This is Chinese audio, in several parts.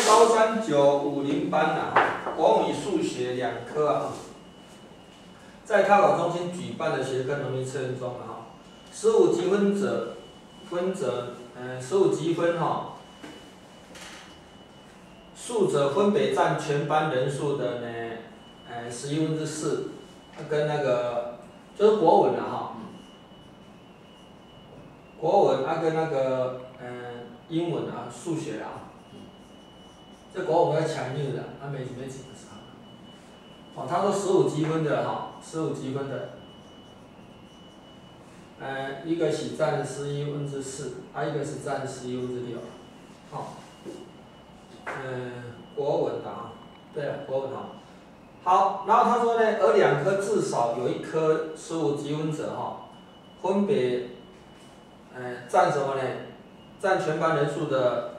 高三950班国文与数学2科在考考中心举办的学科能力测验中15积分者15积分数则分别占全班人数的呢4/11，跟那个就是国文国文跟那个英文数学这国文比较强硬的，没几个是他说15积分的15积分的，一个是占11/4，一个是占11/6，国文的对了，国文好，然后他说呢，而2科至少有1科15积分者分别占什么呢？占全班人数的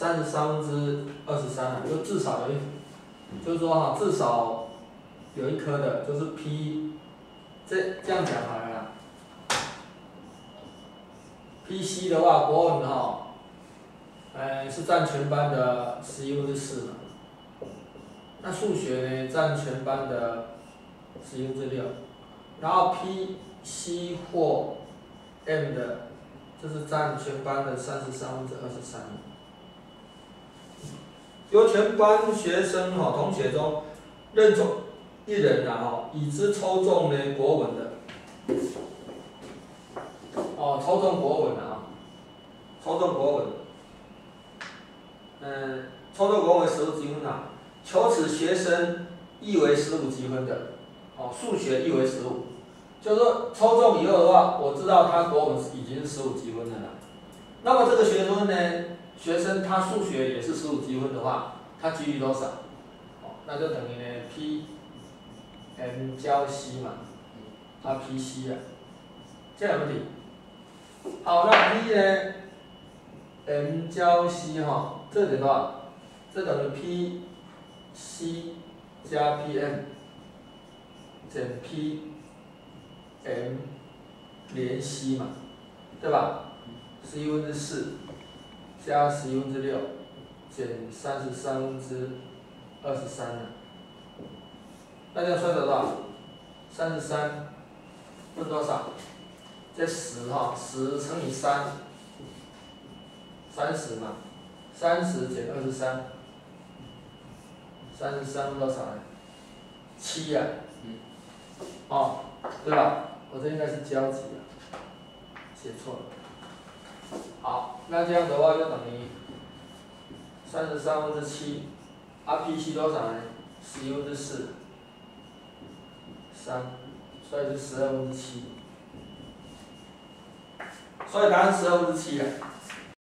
33/23，就至少有就是说至少有1科的，就是 P， 这样讲好了啦。PC 的话，国文是占全班的11/4嘛。那数学呢，占全班的11/6，然后 PC 或 M 的，就是占全班的33/23。由全班学生同学中任中1人已知抽中呢国文的，抽中国文抽中国文，抽中国文15积分求此学生亦为15积分的，数学亦为15，就是说抽中以后的话，我知道他国文已经是15积分的了。那么这个学生他数学也是15积分的话，他几率多少？那就等于呢 P M 交 C 嘛，PC 这样有问题。好，那 P 呢 M 交 C 这等于多少？这等于 P C 加 PM 减 PM 连 C 嘛，对吧？11/4加11/6减33/23那这样算得多少？33分多少？这10 10乘以3，30嘛，30减23。33分多少呢？7对吧？我这应该是交集写错了。好，那这样的话就等于33/7，PC 多少呢？11/4，3，所以是12/7。所以答案是12/7